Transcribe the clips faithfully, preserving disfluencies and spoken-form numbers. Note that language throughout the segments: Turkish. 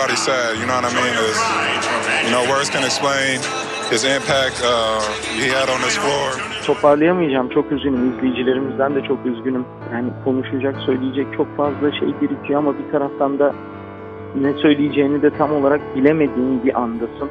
everybody sad. You know what I mean? It's, you know, words can explain his impact uh, he had on this floor. Toparlayamayacağım. Çok üzgünüm. İzleyicilerimizden de çok üzgünüm. Yani konuşacak, söyleyecek çok fazla şey birikiyor ama bir taraftan da ne söyleyeceğini de tam olarak bilemediğin bir andasın.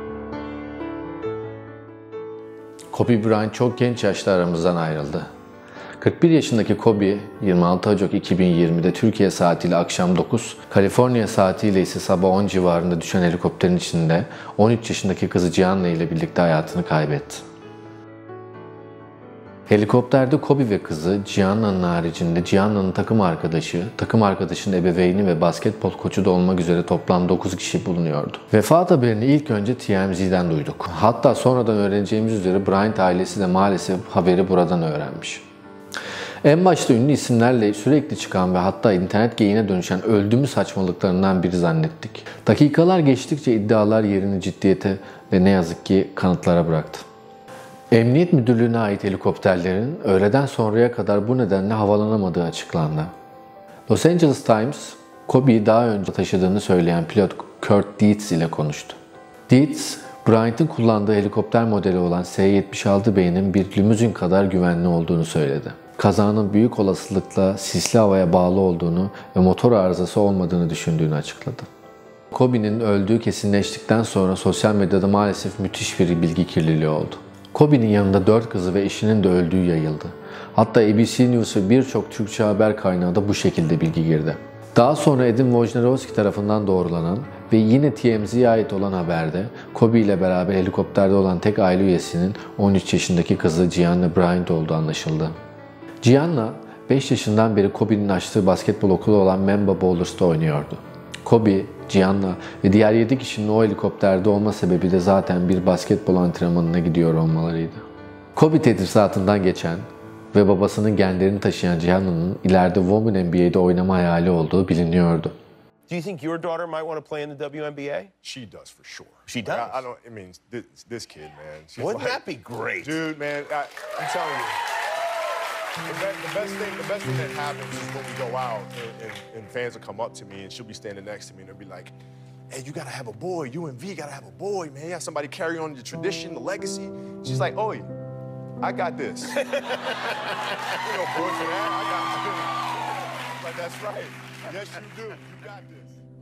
Kobe Bryant çok genç yaşta aramızdan ayrıldı. kırk bir yaşındaki Kobe, yirmi altı Ocak iki bin yirmide Türkiye saatiyle akşam dokuz, Kaliforniya saatiyle ise sabah on civarında düşen helikopterin içinde on üç yaşındaki kızı Gianna ile birlikte hayatını kaybetti. Helikopterde Kobe ve kızı, Gianna'nın haricinde Gianna'nın takım arkadaşı, takım arkadaşının ebeveyni ve basketbol koçu da olmak üzere toplam dokuz kişi bulunuyordu. Vefat haberini ilk önce T M Z'den duyduk. Hatta sonradan öğreneceğimiz üzere Bryant ailesi de maalesef haberi buradan öğrenmiş. En başta ünlü isimlerle sürekli çıkan ve hatta internet geyiğine dönüşen öldü mü saçmalıklarından biri zannettik. Dakikalar geçtikçe iddialar yerini ciddiyete ve ne yazık ki kanıtlara bıraktı. Emniyet Müdürlüğü'ne ait helikopterlerin öğleden sonraya kadar bu nedenle havalanamadığı açıklandı. Los Angeles Times, Kobe'yi daha önce taşıdığını söyleyen pilot Kurt Dietz ile konuştu. Dietz, Bryant'ın kullandığı helikopter modeli olan S yetmiş altı B'nin bir limuzin kadar güvenli olduğunu söyledi. Kazanın büyük olasılıkla sisli havaya bağlı olduğunu ve motor arızası olmadığını düşündüğünü açıkladı. Kobe'nin öldüğü kesinleştikten sonra sosyal medyada maalesef müthiş bir bilgi kirliliği oldu. Kobe'nin yanında dört kızı ve eşinin de öldüğü yayıldı. Hatta A B C News ve birçok Türkçe haber kaynağı da bu şekilde bilgi girdi. Daha sonra Edin Wojnarowski tarafından doğrulanan ve yine T M Z'ye ait olan haberde Kobe ile beraber helikopterde olan tek aile üyesinin on üç yaşındaki kızı Gianna Bryant olduğu anlaşıldı. Gianna, beş yaşından beri Kobe'nin açtığı basketbol okulu olan Mamba Bowlers'ta oynuyordu. Kobe, Gianna ve diğer yedi kişinin o helikopterde olma sebebi de zaten bir basketbol antrenmanına gidiyor olmalarıydı. Kobe tedrisatından geçen ve babasının genlerini taşıyan Gianna'nın ileride Women N B A'de oynama hayali olduğu biliniyordu. Do you think your daughter might want to play in the W N B A? She does for sure. She does? Like, I, I don't, I mean, this, this kid, man. She's Wouldn't like, that be great? Dude, man, I, I'm telling you. The best, the best thing, the best thing that happens is when we go out and, and, and fans will come up to me and she'll be standing next to me and they'll be like, "Hey, you gotta have a boy. U N V gotta have a boy, man. You have somebody carry on the tradition, the legacy." She's like, "Oh, I got this." You know, boy, for that, I got this. But that's right. Yes, you do. You got this.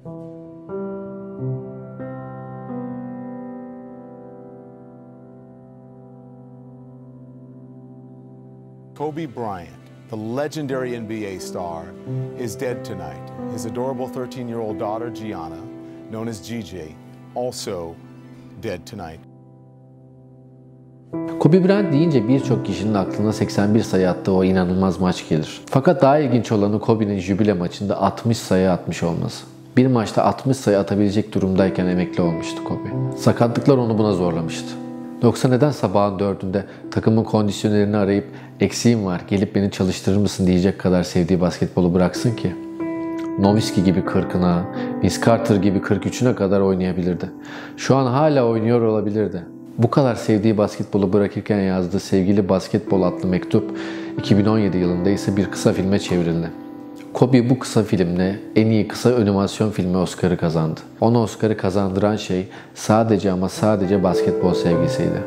Kobe Bryant, the legendary N B A star, is dead tonight. His adorable thirteen-year-old daughter, Gianna, known as G J, also dead tonight. Kobe Bryant deyince birçok kişinin aklına seksen bir sayı attığı o inanılmaz maç gelir. Fakat daha ilginç olanı Kobe'nin jübile maçında altmış sayı atmış olması. Bir maçta altmış sayı atabilecek durumdayken emekli olmuştu Kobe. Sakatlıklar onu buna zorlamıştı. Yoksa neden sabahın dördünde takımın kondisyonerini arayıp eksiğim var gelip beni çalıştırır mısın diyecek kadar sevdiği basketbolu bıraksın ki? Nowitzki gibi kırkına, Vince Carter gibi kırk üçüne kadar oynayabilirdi. Şu an hala oynuyor olabilirdi. Bu kadar sevdiği basketbolu bırakırken yazdığı Sevgili Basketbol adlı mektup iki bin on yedi yılında ise bir kısa filme çevrildi. Kobe bu kısa filmle en iyi kısa animasyon filmi Oscar'ı kazandı. Ona Oscar'ı kazandıran şey sadece ama sadece basketbol sevgisiydi.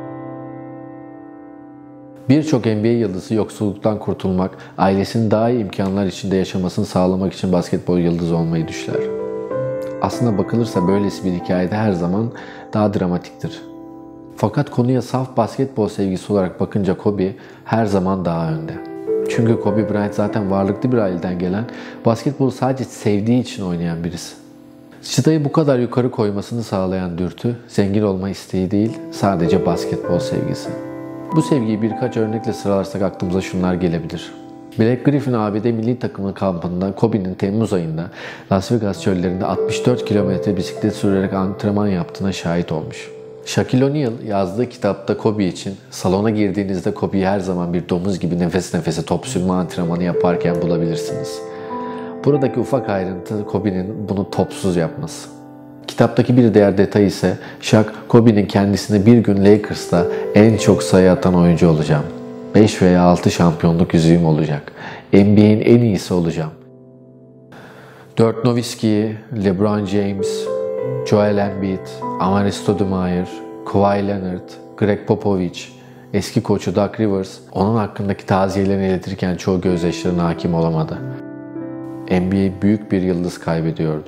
Birçok N B A yıldızı yoksulluktan kurtulmak, ailesinin daha iyi imkanlar içinde yaşamasını sağlamak için basketbol yıldızı olmayı düşler. Aslına bakılırsa böylesi bir hikayede her zaman daha dramatiktir. Fakat konuya saf basketbol sevgisi olarak bakınca Kobe her zaman daha önde. Çünkü Kobe Bryant zaten varlıklı bir aileden gelen, basketbolu sadece sevdiği için oynayan birisi. Çıtayı bu kadar yukarı koymasını sağlayan dürtü, zengin olma isteği değil, sadece basketbol sevgisi. Bu sevgiyi birkaç örnekle sıralarsak aklımıza şunlar gelebilir. Blake Griffin A B D milli takımının kampında Kobe'nin Temmuz ayında Las Vegas çöllerinde altmış dört kilometre bisiklet sürerek antrenman yaptığına şahit olmuş. Shaquille O'Neal yazdığı kitapta Kobe için salona girdiğinizde Kobe'yi her zaman bir domuz gibi nefes nefese top sürme antrenmanı yaparken bulabilirsiniz. Buradaki ufak ayrıntı Kobe'nin bunu topsuz yapması. Kitaptaki bir diğer detay ise Shaq, Kobe'nin kendisine bir gün Lakers'ta en çok sayı atan oyuncu olacağım. beş veya altı şampiyonluk yüzüğüm olacak. N B A'in en iyisi olacağım. Dirk Nowitzki, LeBron James, Joel Embiid, Amar'e Stoudemire, Kawhi Leonard, Greg Popovich, eski koçu Doc Rivers onun hakkındaki taziyelerini iletirken çoğu gözyaşlarına hakim olamadı. N B A büyük bir yıldız kaybediyordu.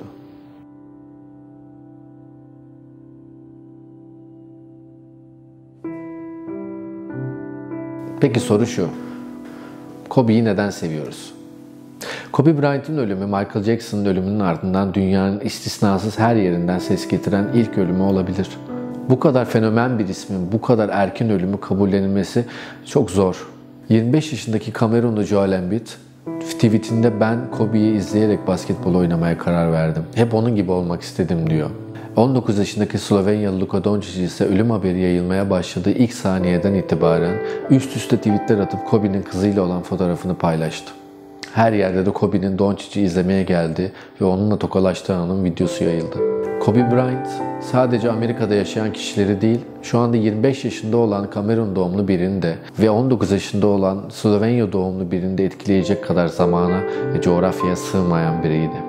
Peki soru şu. Kobe'yi neden seviyoruz? Kobe Bryant'ın ölümü Michael Jackson'ın ölümünün ardından dünyanın istisnasız her yerinden ses getiren ilk ölümü olabilir. Bu kadar fenomen bir ismin bu kadar erken ölümü kabullenilmesi çok zor. yirmi beş yaşındaki Kamerunlu Joel Embiid tweetinde ben Kobe'yi izleyerek basketbol oynamaya karar verdim. Hep onun gibi olmak istedim diyor. on dokuz yaşındaki Slovenyalı Luka Doncic ise ölüm haberi yayılmaya başladığı ilk saniyeden itibaren üst üste tweetler atıp Kobe'nin kızıyla olan fotoğrafını paylaştı. Her yerde de Kobe'nin Doncic'i izlemeye geldi ve onunla tokalaştığı anın videosu yayıldı. Kobe Bryant sadece Amerika'da yaşayan kişileri değil, şu anda yirmi beş yaşında olan Kamerun doğumlu birini de ve on dokuz yaşında olan Slovenya doğumlu birini de etkileyecek kadar zamana ve coğrafyaya sığmayan biriydi.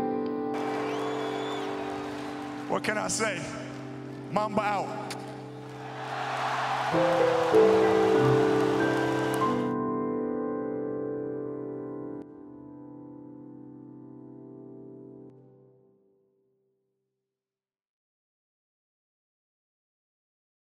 What can I say? Mamba out.